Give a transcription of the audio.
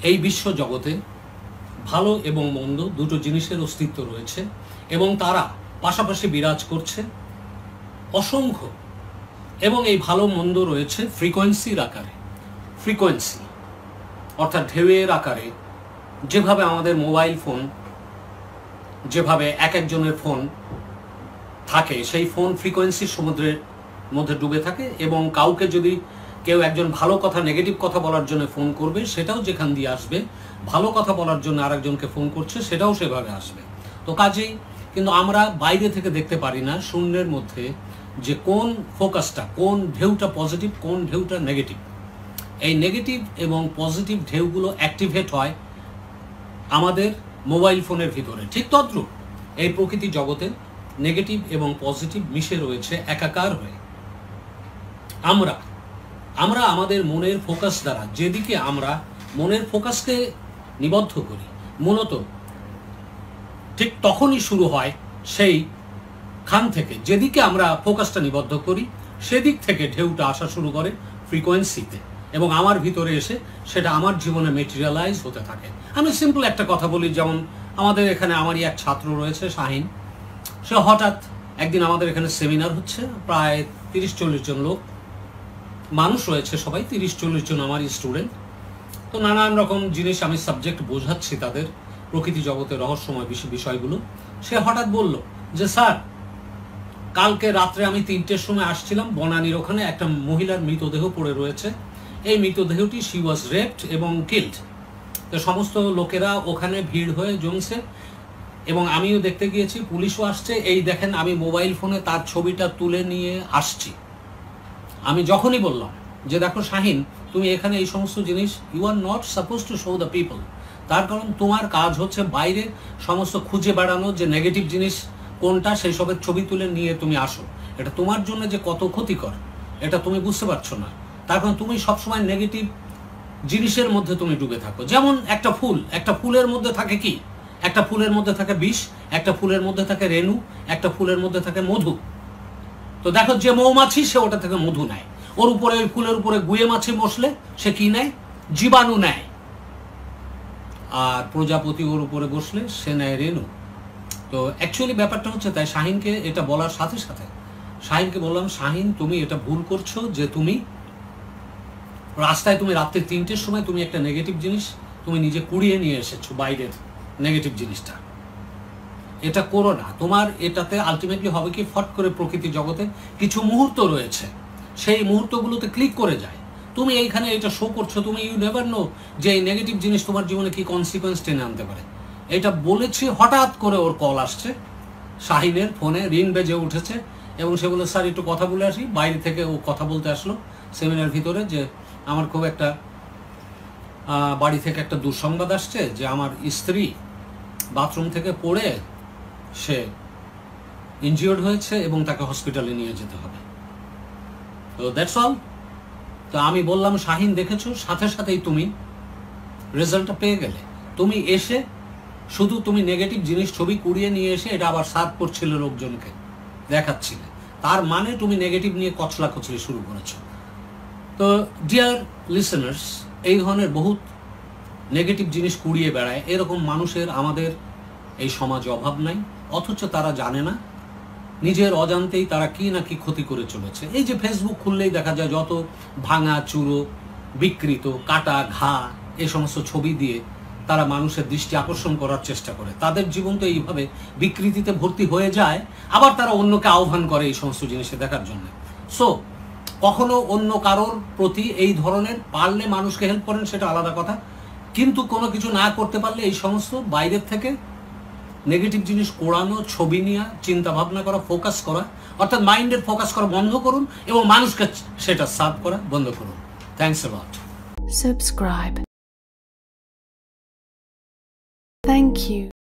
এই বিশ্ব জগতে ভালো এবং মন্দ দুটো জিনিসের অস্তিত্ব রয়েছে এবং তারা পাশাপাশি বিরাজ করছে অসংখ্য, এবং এই ভালো মন্দ রয়েছে ফ্রিকোয়েন্সির আকারে। ফ্রিকোয়েন্সি অর্থাৎ ঢেউয়ের আকারে, যেভাবে আমাদের মোবাইল ফোন, যেভাবে এক একজনের ফোন থাকে, সেই ফোন ফ্রিকোয়েন্সির সমুদ্রের মধ্যে ডুবে থাকে, এবং কাউকে যদি কেউ একজন ভালো কথা নেগেটিভ কথা বলার জন্য ফোন করবে, সেটাও যেখান দিয়ে আসবে, ভালো কথা বলার জন্য আরেকজনকে ফোন করছে সেটাও সেভাবে আসবে। তো কাজেই কিন্তু আমরা বাইরে থেকে দেখতে পারি না শূন্যের মধ্যে যে কোন ফোকাসটা, কোন ঢেউটা পজিটিভ, কোন ঢেউটা নেগেটিভ। এই নেগেটিভ এবং পজিটিভ ঢেউগুলো অ্যাক্টিভেট হয় আমাদের মোবাইল ফোনের ভিতরে। ঠিক তদ্রূপ এই প্রকৃতি জগতে নেগেটিভ এবং পজিটিভ মিশে রয়েছে একাকার হয়ে। আমরা আমাদের মনের ফোকাস দ্বারা যেদিকে আমরা মনের ফোকাসকে নিবদ্ধ করি, মূলত ঠিক তখনই শুরু হয় সেই খান থেকে, যেদিকে আমরা ফোকাসটা নিবদ্ধ করি সেদিক থেকে ঢেউটা আসা শুরু করে ফ্রিকোয়েন্সিতে, এবং আমার ভিতরে এসে সেটা আমার জীবনে মেটেরিয়ালাইজ হতে থাকে। আমি সিম্পল একটা কথা বলি, যেমন আমাদের এখানে আমারই এক ছাত্র রয়েছে শাহিন। সে হঠাৎ একদিন আমাদের এখানে সেমিনার হচ্ছে, প্রায় 30-40 জন লোক মানুষ রয়েছে, সবাই 30-40 জন আমারই স্টুডেন্ট। তো নানান রকম জিনিস আমি সাবজেক্ট বোঝাচ্ছি তাদের, প্রকৃতি জগতের রহস্যময় বিষয়গুলো। সে হঠাৎ বলল যে স্যার, কালকে রাত্রে আমি 3টের সময় আসছিলাম, বনানীর ওখানে একটা মহিলার মৃতদেহ পড়ে রয়েছে। এই মৃতদেহটি শি ওয়াজ রেপড এবং কিল্ড। তো সমস্ত লোকেরা ওখানে ভিড় হয়ে জমছে, এবং আমিও দেখতে গিয়েছি, পুলিশও আসছে। এই দেখেন, আমি মোবাইল ফোনে তার ছবিটা তুলে নিয়ে আসছি। আমি যখনই বললাম যে দেখো শাহিন, তুমি এখানে এই সমস্ত জিনিস you are not suppose to show the people, তার কারণ তোমার কাজ হচ্ছে বাইরে সমস্ত খুঁজে বেড়ানো যে নেগেটিভ জিনিস কোনটা, সেই সবের ছবি তুলে নিয়ে তুমি আসো। এটা তোমার জন্য যে কত ক্ষতিকর এটা তুমি বুঝতে পারছো না। তার কারণ তুমি সবসময় নেগেটিভ জিনিসের মধ্যে তুমি ডুবে থাকো। যেমন একটা ফুলের মধ্যে থাকে কি, একটা ফুলের মধ্যে থাকে বিষ, একটা ফুলের মধ্যে থাকে রেণু, একটা ফুলের মধ্যে থাকে মধু। তো দেখো, যে মৌমাছি সে ওটা থেকে মধু নেয়, ওর উপরে ওই ফুলের উপরে গুয়ে মাছি বসলে সে কি নেয়, জীবাণু নেয়। আর প্রজাপতি ওর উপরে বসলে সে নেয় রেণু। তো অ্যাকচুয়ালি ব্যাপারটা হচ্ছে তাই। শাহিনকে এটা বলার সাথে সাথে শাহিনকে বললাম, শাহিন তুমি এটা ভুল করছো, যে তুমি রাস্তায় তুমি রাত্রে 3টের সময় তুমি একটা নেগেটিভ জিনিস তুমি নিজে কুড়িয়ে নিয়ে এসেছো, বাইরের নেগেটিভ জিনিসটা। এটা করো না। তোমার এটাতে আলটিমেটলি হবে কি, ফট করে প্রকৃতি জগতে কিছু মুহূর্ত রয়েছে, সেই মুহূর্তগুলোতে ক্লিক করে যায়। তুমি এইখানে এটা শো করছো, তুমি ইউ নেভার নো যে এই নেগেটিভ জিনিস তোমার জীবনে কি কনসিকোয়েন্স টেনে আনতে পারে। এটা বলেছি, হঠাৎ করে ওর কল আসছে, শাহিনের ফোনে রিং বেজে উঠেছে, এবং সে বলে স্যার একটু কথা বলে আসি। বাইরে থেকে ও কথা বলতে আসলো সেমিনার ভিতরে, যে আমার খুব একটা বাড়ি থেকে একটা দুঃসংবাদ আসছে, যে আমার স্ত্রী বাথরুম থেকে পড়ে সে ইনজিওর্ড হয়েছে এবং তাকে হসপিটালে নিয়ে যেতে হবে। তো দ্যাটস অল। তো আমি বললাম, শাহিন দেখেছো, সাথে সাথেই তুমি রেজাল্টটা পেয়ে গেলে। তুমি এসে শুধু তুমি নেগেটিভ জিনিস ছবি কুড়িয়ে নিয়ে এসে এটা আবার সার্ভ করছিলে, লোকজনকে দেখাচ্ছিলে, তার মানে তুমি নেগেটিভ নিয়ে কচলাকচলি শুরু করেছো। তো ডিয়ার লিসেনার্স, এই ধরনের বহুত নেগেটিভ জিনিস কুড়িয়ে বেড়ায় এরকম মানুষের আমাদের এই সমাজে অভাব নাই, অথচ তারা জানে না নিজের অজান্তেই তারা কি না কি ক্ষতি করে চলেছে। এই যে ফেসবুক খুললেই দেখা যায় যত ভাঙা চুরো, বিকৃত, কাটা ঘা, এই সমস্ত ছবি দিয়ে তারা মানুষের দৃষ্টি আকর্ষণ করার চেষ্টা করে। তাদের জীবন তো এইভাবে বিকৃতিতে ভর্তি হয়ে যায়, আবার তারা অন্যকে আহ্বান করে এই সমস্ত জিনিসে দেখার জন্য। সো কখনো অন্য কারোর প্রতি এই ধরনের পারলে মানুষকে হেল্প করেন, সেটা আলাদা কথা, কিন্তু কোনো কিছু না করতে পারলে এই সমস্ত বাইরের থেকে নেগেটিভ জিনিস কোড়ানো, ছবি নেওয়া, চিন্তা ভাবনা করা, ফোকাস করা, অর্থাৎ মাইন্ডের ফোকাস করা বন্ধ করুন এবং মানুষকে সেটা সার্ভ করা বন্ধ করুন। Thanks a lot. Subscribe. Thank you.